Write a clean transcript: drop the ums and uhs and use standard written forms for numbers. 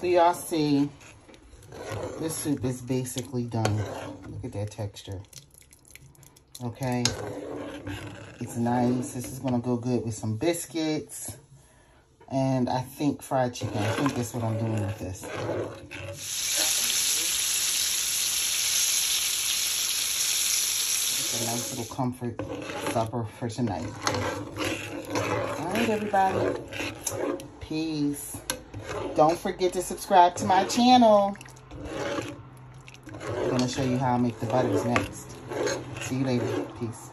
So y'all see, this soup is basically done. Look at that texture. Okay. It's nice. This is going to go good with some biscuits. And I think fried chicken. I think that's what I'm doing with this. It's a nice little comfort supper for tonight. All right, everybody. Peace. Don't forget to subscribe to my channel. I'm going to show you how I make the butters next. See you later. Peace.